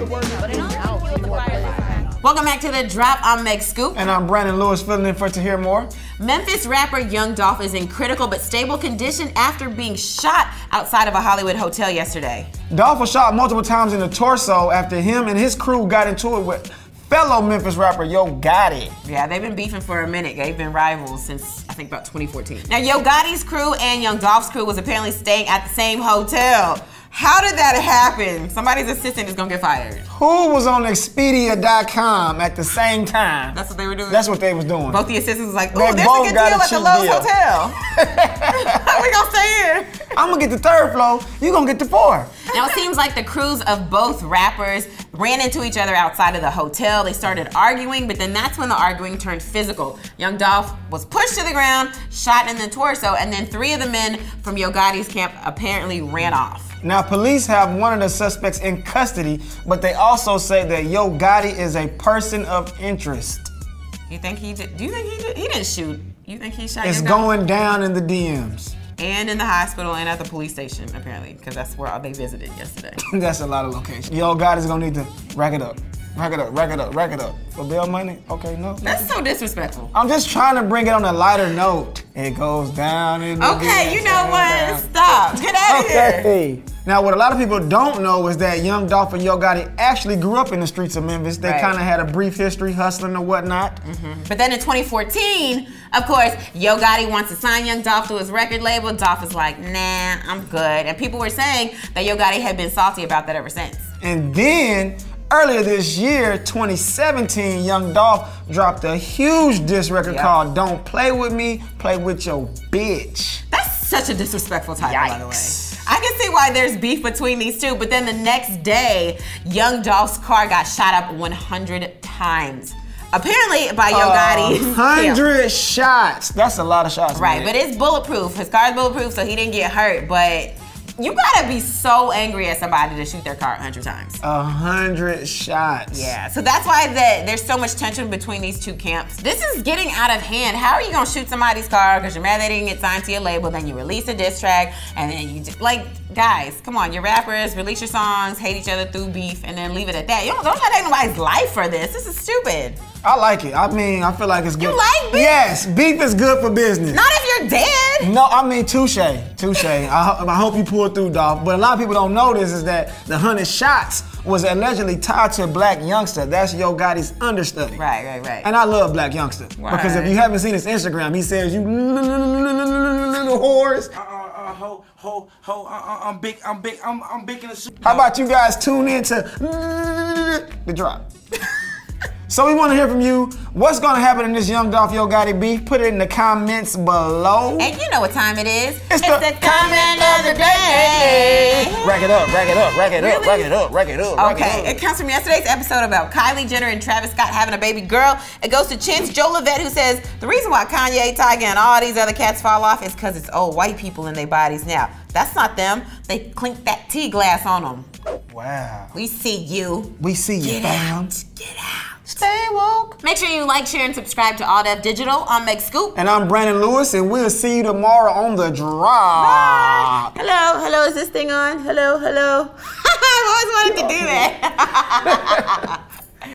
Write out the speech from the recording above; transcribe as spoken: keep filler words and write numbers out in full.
Welcome back to The Drop. I'm MegScoop. And I'm Brandon Lewis, filling in for Tahir more. Memphis rapper Young Dolph is in critical but stable condition after being shot outside of a Hollywood hotel yesterday. Dolph was shot multiple times in the torso after him and his crew got into it with fellow Memphis rapper Yo Gotti. Yeah, they've been beefing for a minute. They've been rivals since, I think, about twenty fourteen. Now, Yo Gotti's crew and Young Dolph's crew was apparently staying at the same hotel. How did that happen? Somebody's assistant is gonna get fired. Who was on Expedia dot com at the same time? That's what they were doing? That's what they was doing. Both the assistants was like, oh, they there's both a good got deal a at the cheap Loews deal. Hotel. We gonna stay here. I'm gonna get the third floor, you gonna get the fourth. Now, it seems like the crews of both rappers ran into each other outside of the hotel. They started arguing, but then that's when the arguing turned physical. Young Dolph was pushed to the ground, shot in the torso, and then three of the men from Yo Gotti's camp apparently ran off. Now, police have one of the suspects in custody, but they also say that Yo Gotti is a person of interest. You think he did? Do you think he did? He didn't shoot. You think he shot? It's going down in the D Ms. And in the hospital and at the police station, apparently, because that's where they visited yesterday. That's a lot of locations. Yo Gotti's gonna need to rack it up. Rack it up, rack it up, rack it up. For bail money? Okay, no. That's so disrespectful. I'm just trying to bring it on a lighter note. It goes down in the Okay, you know what? Down. Stop. Get out of okay. here. Now, what a lot of people don't know is that Young Dolph and Yo Gotti actually grew up in the streets of Memphis. They Right. kind of had a brief history hustling or whatnot. Mm-hmm. But then in twenty fourteen, of course, Yo Gotti wants to sign Young Dolph to his record label. Dolph is like, nah, I'm good. And people were saying that Yo Gotti had been salty about that ever since. And then, earlier this year, twenty seventeen, Young Dolph dropped a huge diss record yep. called Don't Play With Me, Play With Your Bitch. That's such a disrespectful title, Yikes. by the way. I can see why there's beef between these two, but then the next day, Young Dolph's car got shot up one hundred times. Apparently by Yo Gotti. one hundred shots. That's a lot of shots. Right, man. but it's bulletproof. His car's bulletproof, so he didn't get hurt, but you gotta be so angry at somebody to shoot their car a hundred times. A hundred shots. Yeah, so that's why the, there's so much tension between these two camps. This is getting out of hand. How are you gonna shoot somebody's car because you're mad they didn't get signed to your label, then you release a diss track, and then you just, like, guys, come on, you're rappers, release your songs, hate each other through beef, and then leave it at that. You don't, don't try to take nobody's life for this. This is stupid. I like it. I mean, I feel like it's good. You like beef? Yes, beef is good for business. Not if you're dead. No, I mean, touche, touche. I, ho I hope you pulled through, Dolph. But a lot of people don't know this is that the hundred shots was allegedly tied to a black youngster. That's Yo Gotti's understudy. Right, right, right. And I love black youngster. Right. Because if you haven't seen his Instagram, he says, you little whores. Uh, uh, ho, ho, ho, uh, I'm big, I'm big, I'm, I'm big in the soup. How about you guys tune in to The Drop? So we want to hear from you. What's going to happen in this Young Dolph Yo Gotti beef? Put it in the comments below. And you know what time it is. It's, it's the, the comment of the day. Rack it up, rack it up, rack it up, Really? rack it up, rack it up, rack Okay, it up. it comes from yesterday's episode about Kylie Jenner and Travis Scott having a baby girl. It goes to Chin's Joe Levette, who says, the reason why Kanye, Tiger, and all these other cats fall off is because it's old white people in their bodies now. That's not them. They clink that tea glass on them. Wow. We see you. We see you, Get fam. out. Get out. Stay woke. Make sure you like, share, and subscribe to All Def Digital. I'm MegScoop. And I'm Brandon Lewis, and we'll see you tomorrow on The Drop. Bye. Hello, hello, is this thing on? Hello, hello. I always wanted to do that.